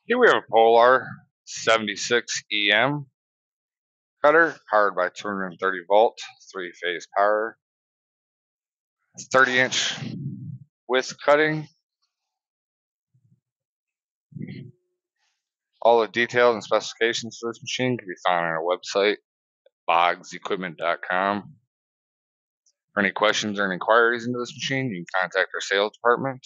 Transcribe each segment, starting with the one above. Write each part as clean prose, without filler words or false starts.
Here we have a Polar 76 EM cutter powered by 230 volt, 3-phase power, 30-inch width cutting. All the details and specifications for this machine can be found on our website, boggsequipment.com. For any questions or inquiries into this machine, you can contact our sales department.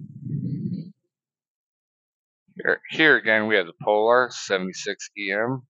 Here again, we have the Polar 76 EM